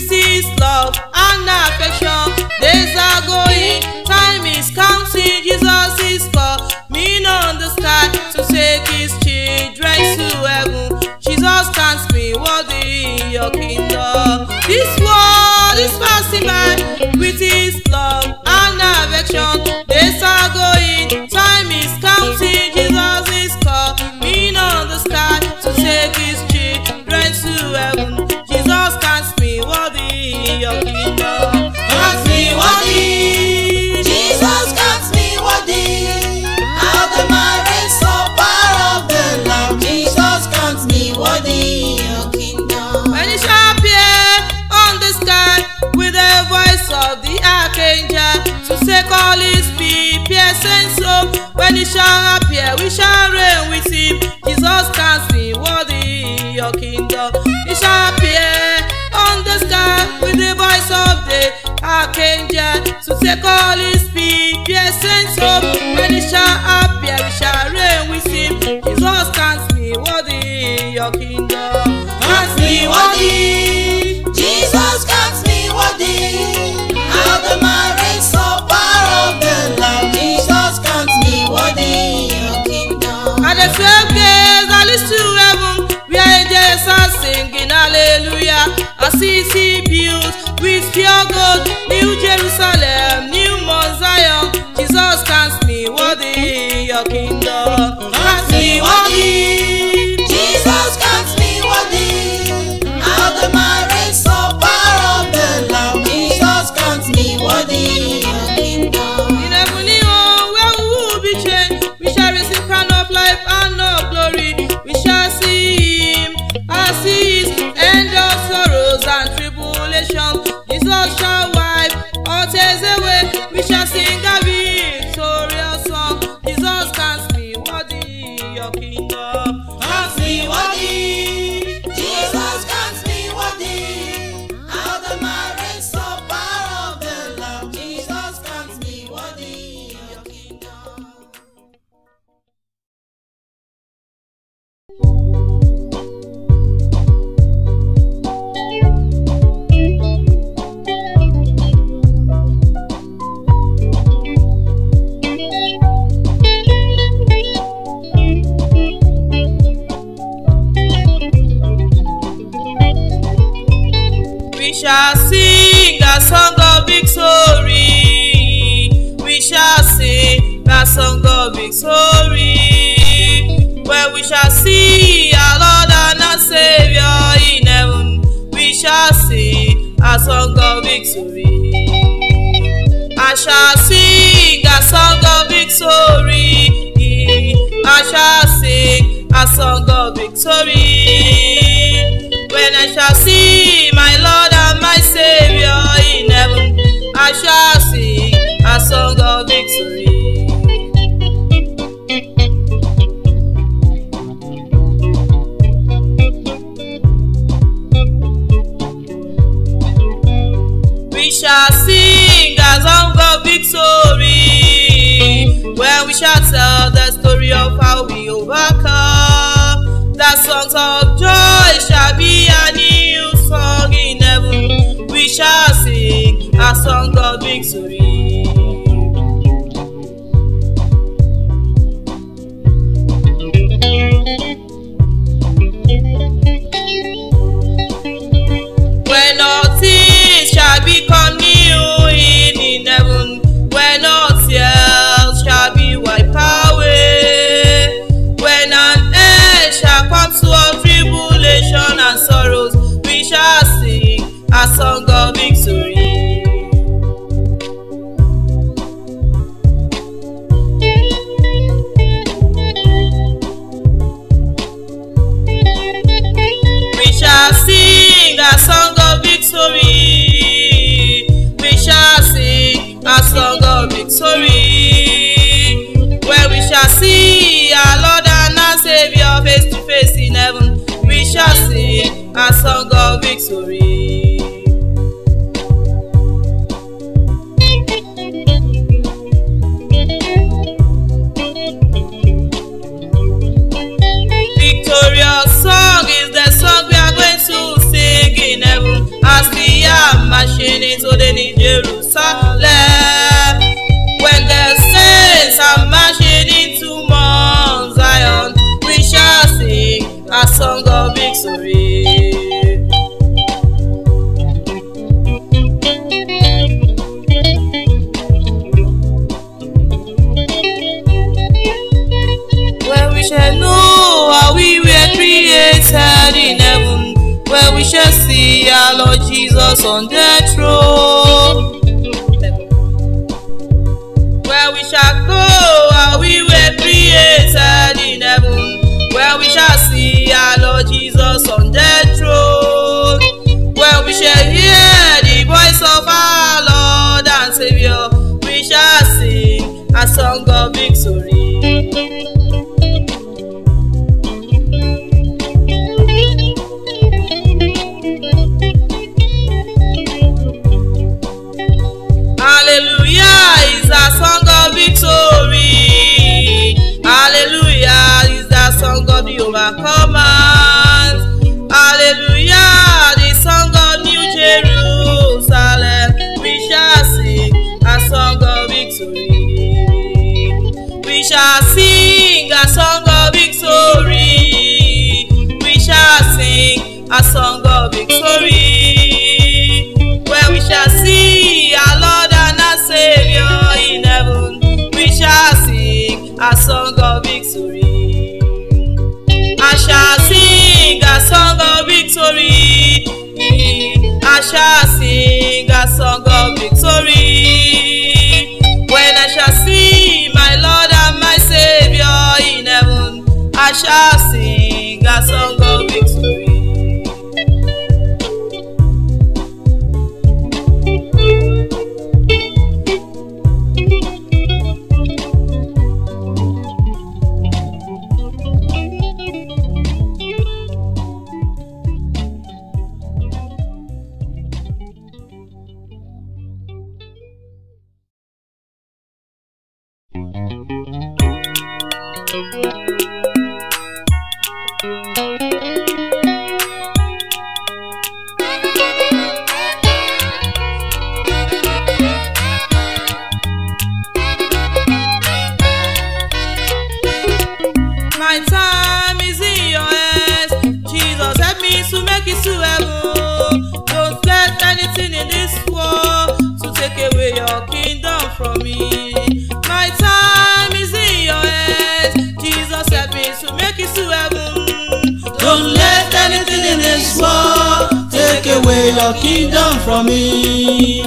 with His love and affection. Days are going, time is counting. Jesus is coming on the sky to take His children to heaven. Jesus counts me worthy in your kingdom. This world is passing by with His love and affection. Days are going, time is counting. Jesus is coming on the sky to take His children to heaven. Jesus counts me worthy in your kingdom. Counts me worthy. Jesus counts me worthy. Out of my race, so far of the Lamb. Jesus counts me worthy in your kingdom. When He shall appear on the sky with the voice of the archangel to take all His people and soul. When He shall appear, we shall reign with Him. Jesus counts me worthy in your kingdom. He shall appear on the sky with the voice of the archangel to take all His people and soul. When He shall appear, we shall reign with Him. Jesus counts me worthy in your kingdom. Counts me worthy. Jesus counts me worthy. Out of my race, so far of the Lamb. Jesus counts me worthy in your kingdom. At the 12 days, I list to heaven, where angels are singing hallelujah. A city built with pure gold, New Jerusalem, New Mount Zion. Jesus counts me worthy in your kingdom. Counts me worthy. Jesus counts me worthy. Out of my race, so far of the Lamb. Jesus counts me worthy in your kingdom. In heavenly home where we will be changed, we shall receive crown of life and of glory. We shall see Him as He is, end of sorrows and tribulations. Jesus shall wipe all tears away. We shall sing a victorious song. Jesus counts me worthy in your kingdom. Counts me worthy. Jesus counts me worthy. Out of my race, so far of the Lamb. Jesus counts me worthy in your kingdom. We shall sing a song of victory. We shall sing a song of victory. When we shall see our Lord and our Savior in heaven, we shall sing a song of victory. I shall sing a song of victory. I shall sing a song of victory. When I shall see my Lord and my Savior in heaven, I shall sing a song of victory. We shall sing a song of victory when we shall tell the story of how we overcome. The songs of joy shall be a new song in heaven. We shall sing a song of victory. When all things shall become new in heaven, when all tears shall be wiped away, when an end shall come to all tribulation and sorrows, we shall sing a song of victory. We shall sing a song of victory. We shall sing a song of victory. Where we shall see our Lord and our Savior face to face in heaven, we shall sing a song of victory. Victorious song is the song we are going to sing in heaven as we are of victory. Where we shall know how we were created in heaven, where we shall see our Lord Jesus on the throne. Where we shall go how we were created in heaven, where we shall see our Lord Jesus on the throne. Where we shall hear the voice of our Lord and Savior, we shall sing a song of victory. Hallelujah is a song of victory. Hallelujah is the song of the overcomers. Hallelujah, the song of New Jerusalem. We shall sing a song of victory. We shall sing a song of victory. We shall sing a song of victory. Where we shall see our Lord and our Savior in heaven, we shall sing a song of victory. I shall sing a song of victory. I shall sing a song of victory. When I shall see my Lord and my Savior in heaven, I shall sing a song of victory. My time is in your hands. Jesus, help me to make it to heaven. Don't let anything in this world to take away your kingdom from me. My time is in your hands. Jesus, help me to make it to heaven. Don't let anything in this world take away your kingdom from me.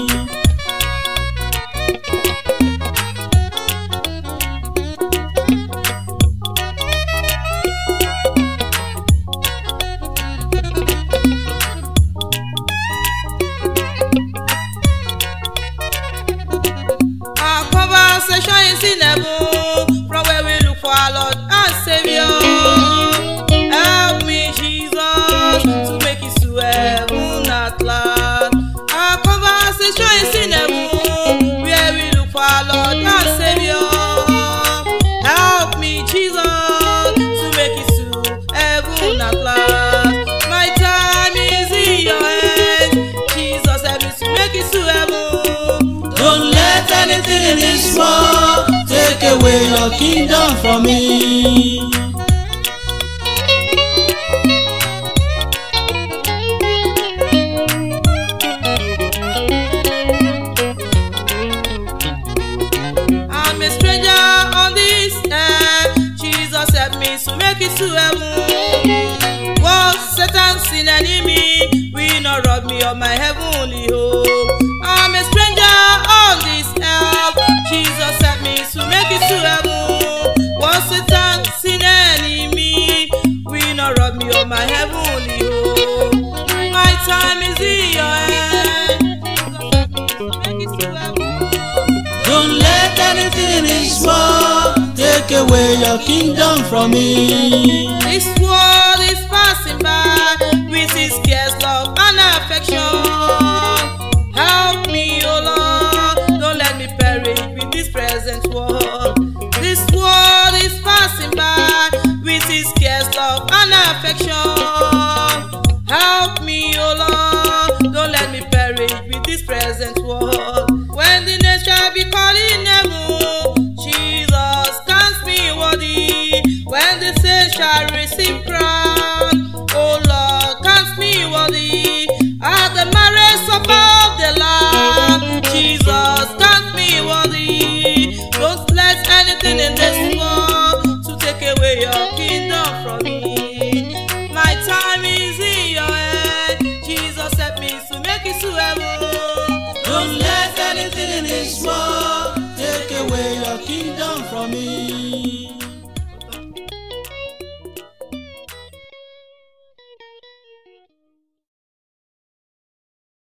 Our conversation is in heaven, from where we look for our Lord and Savior. Help me, Jesus, to make it to heaven at last. Our conversation is in heaven, where we look for our Lord and Savior. Help me, Jesus, to make it to heaven at last. My time is in your hands. Jesus, help me to make it to heaven. Don't let anything in this world take away your kingdom from me. I'm a stranger on this earth. Jesus, help me to make it to heaven. What Satan's an enemy will not rob me of my heavenly hope. I'm a stranger on this earth. Jesus, help me to make it to heaven. What Satan's an enemy will not rob me of my heavenly hope. My time is in your hand. Jesus, help me to make it to heaven. Don't let anything in this world take away your kingdom from me. This world is passing by with its cares, love, and affection. Help me, oh Lord, don't let me perish with this present world. This world is passing by with its cares, love, and affection. Help me, oh Lord, don't let me perish with this present world. When the nation shall be calling heaven, Jesus counts me worthy. When the saints shall receive Christ,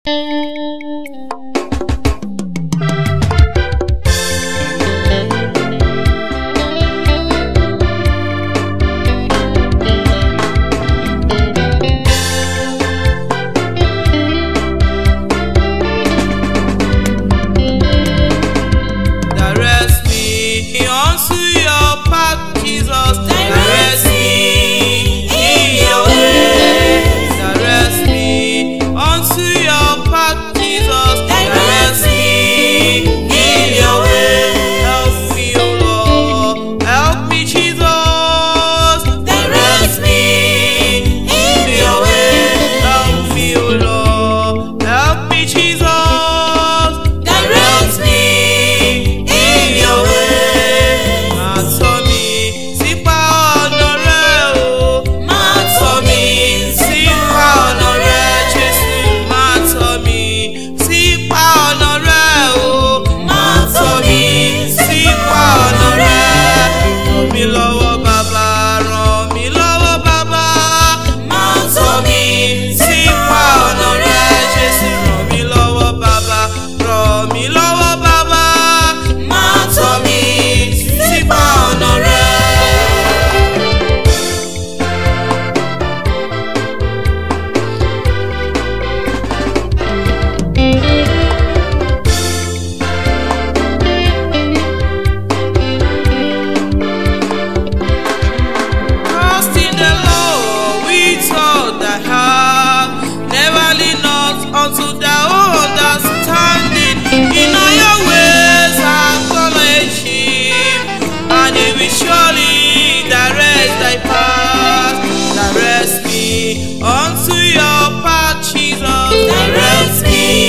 Unto the understanding in all your ways acknowledge him, and he will surely direct thy path. Direct me unto your path, Jesus. Direct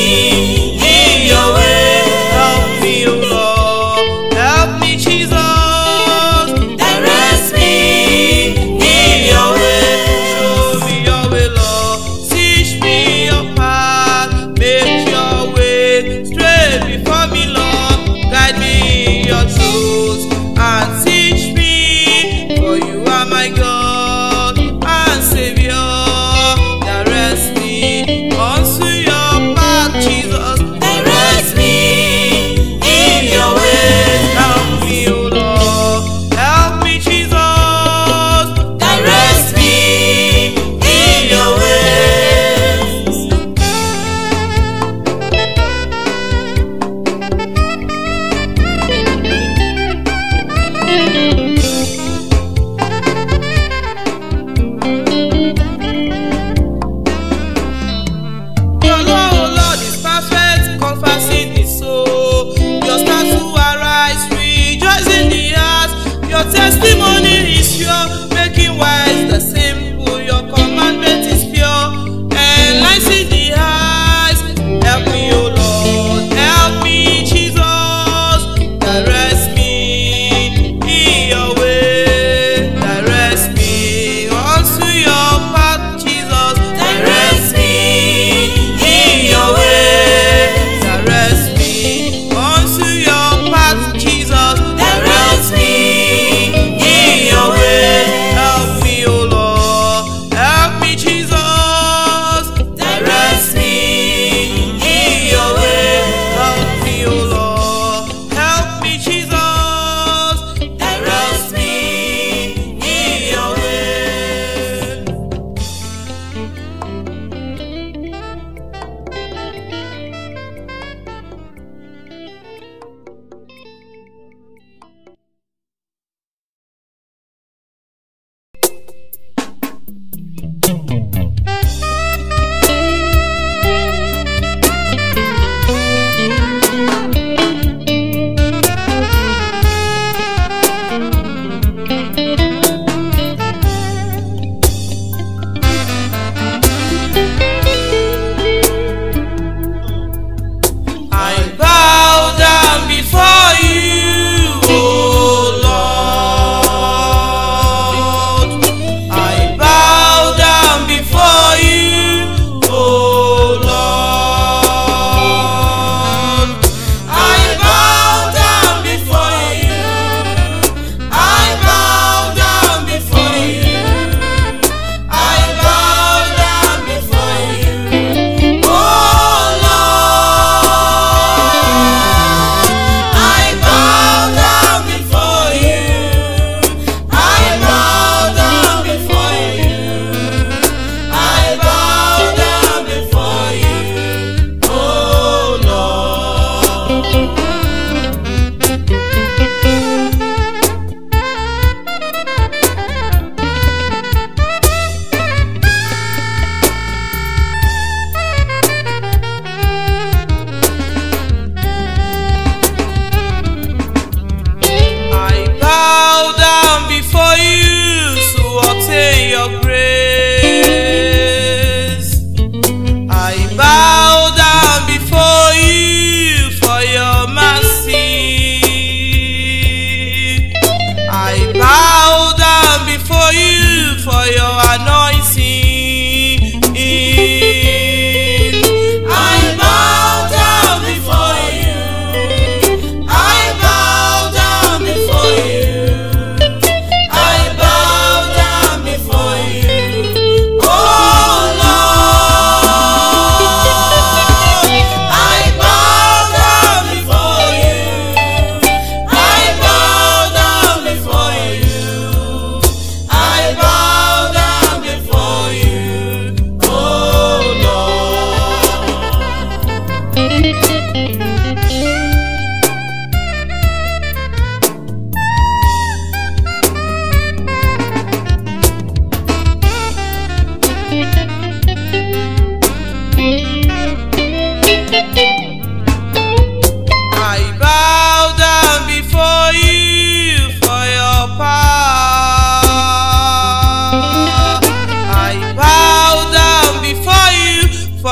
me in your way. Help me, O Lord. Help me, Jesus. Direct me in your way. Show me your way, Lord. Teach me your path. Make your way straight before me, Lord. Guide me in your truth and teach me, for you are my God and Savior.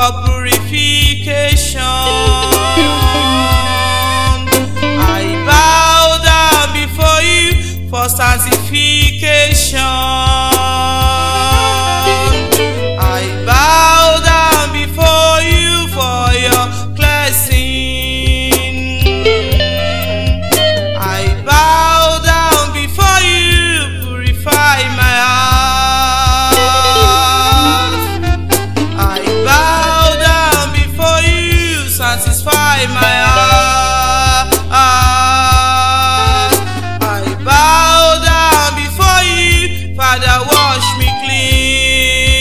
for purification. I bow down before you for sanctification. I bow down before you for your cleansing. I bow down before you, purify my heart. I bow down before you, satisfy my heart. I bow down before you, Father, wash me clean.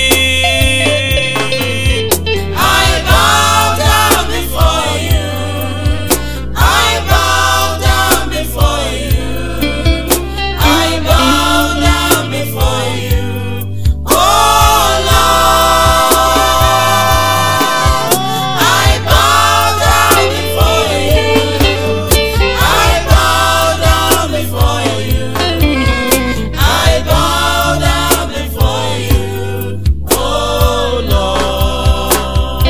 I bow down before you. I bow down before you. I bow down before you. Oh Lord, I bow down before you. I bow down before you. I bow down before you. Oh Lord.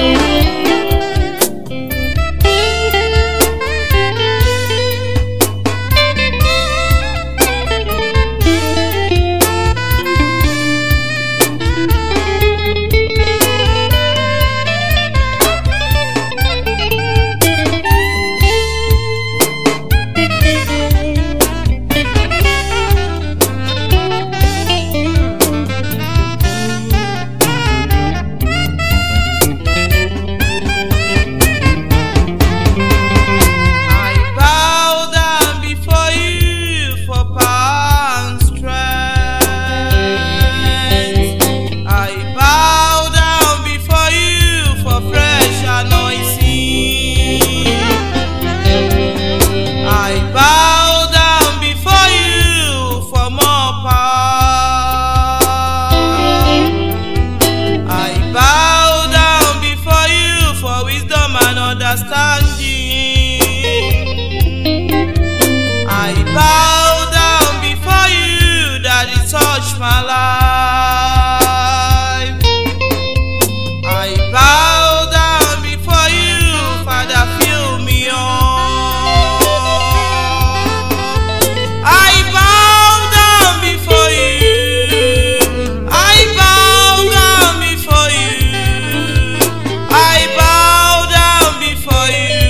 I bow down before you for power and strength. I bow down before you for fresh anointing. I bow down before you for more power. I bow down before you for wisdom and understanding. I bow down before you, Daddy, touch my life. I bow down before you, Father, fill me up. I bow down before you. I bow down before you. I bow down before you.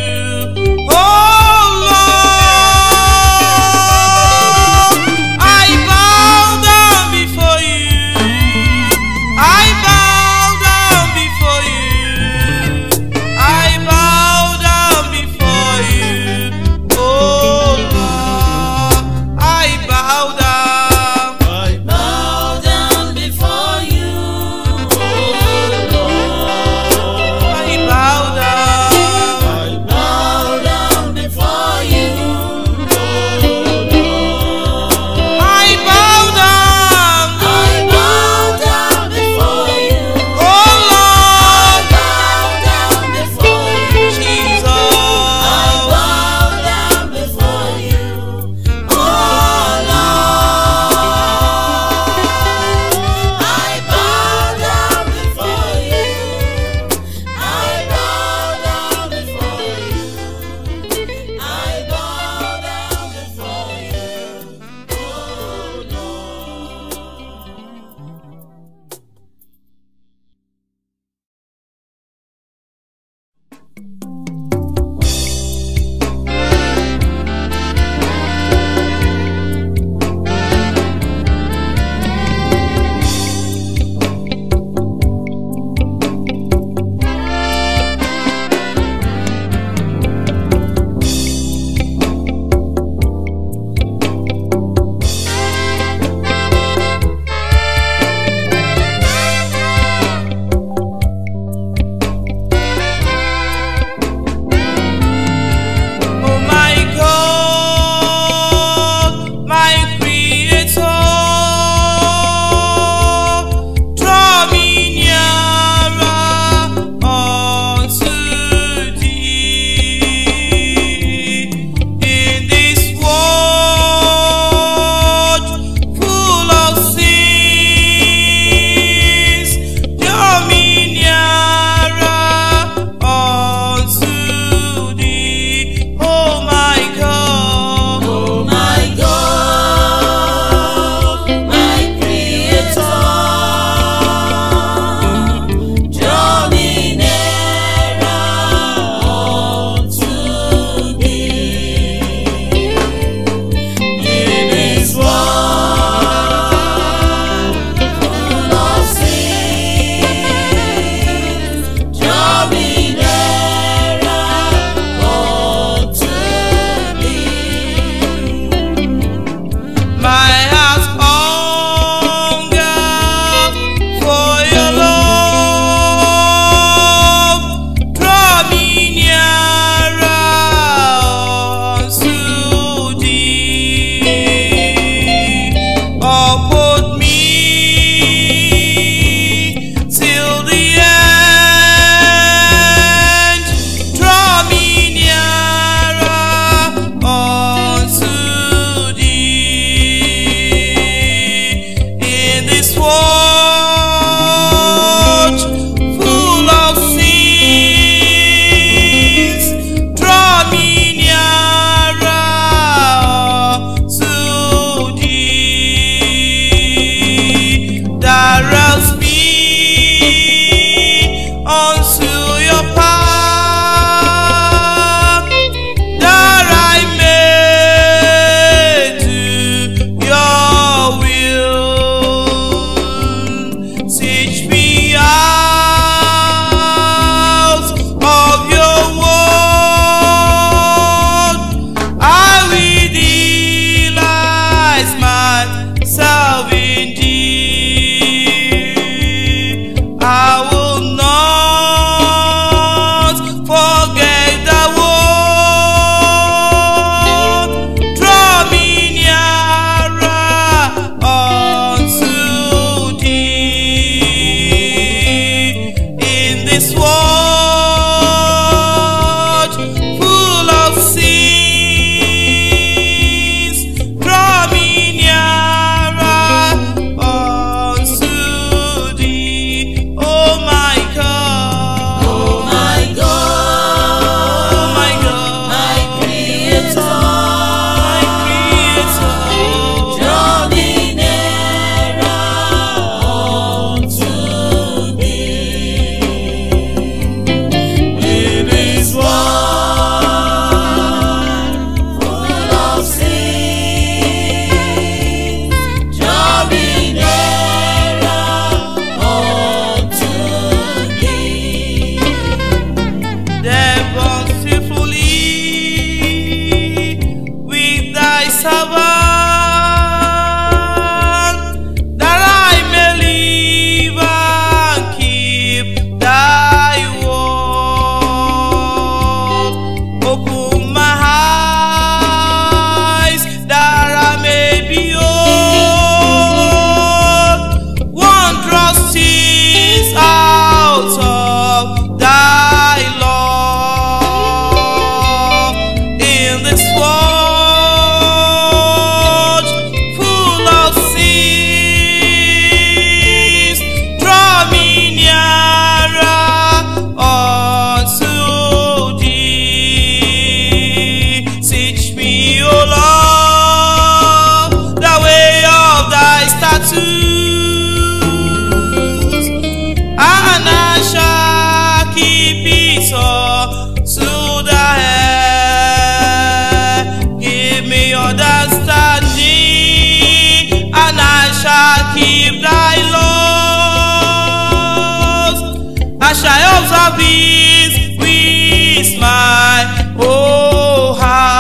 I shall observe it with my whole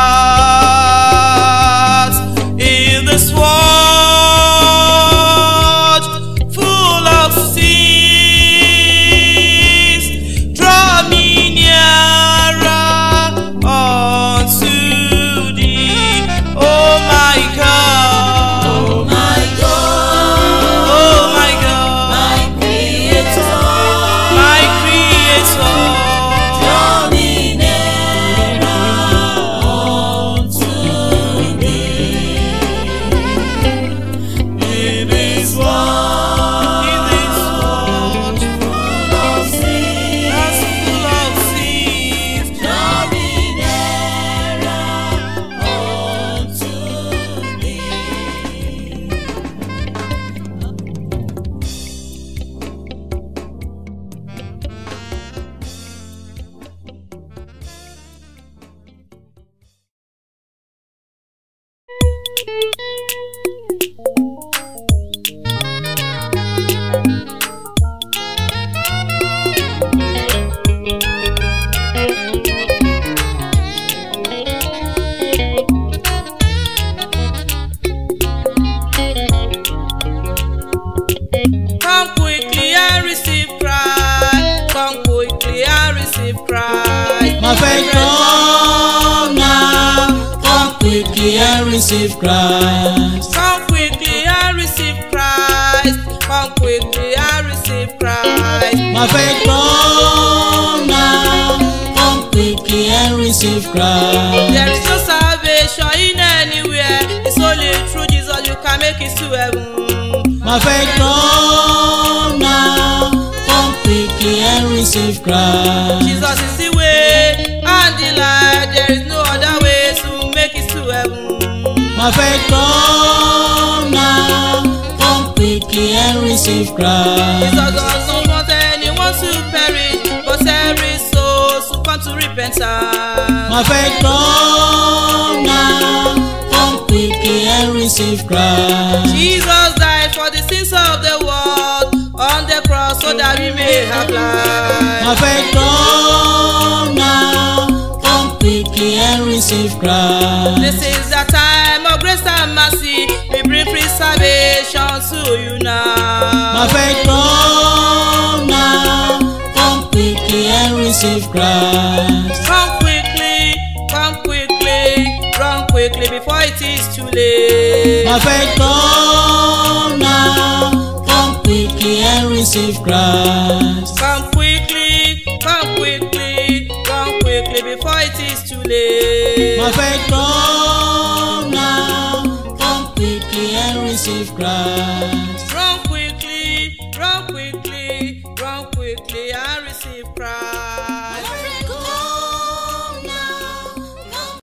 heart. In this world full of sins, draw me nearer unto thee, oh my God. Oh my God, Oh my God, my Creator, my Creator. draw me nearer unto thee. In this world full of sin, that's full of sins. draw me nearer unto thee. Come quickly and receive Christ. Come quickly and receive Christ. My faith come now, come quickly and receive Christ. Come quickly and receive Christ. Come quickly and receive Christ. My faith come now, come quickly and receive Christ. There is no salvation in anywhere. It's only through Jesus you can make it to heaven. My faith come now, come quickly and receive Christ. Jesus is the way and the light. There is no other way to make it to heaven. My faith come now, come quickly and receive Christ. Jesus does not want anyone to perish, but every soul to come to repentance. My faith come now, come quickly and receive Christ. Jesus died for the sins of the world on the cross so that we may have life. My faith come now, come quickly and receive Christ. This is the time of grace and mercy. We bring free salvation to you now. My faith come now, come quickly and receive Christ. Come quickly, run quickly before it is too late. My faith come now, come quickly and receive Christ. Come quickly, run quickly before it is too late. My faith come now, come quickly and receive Christ.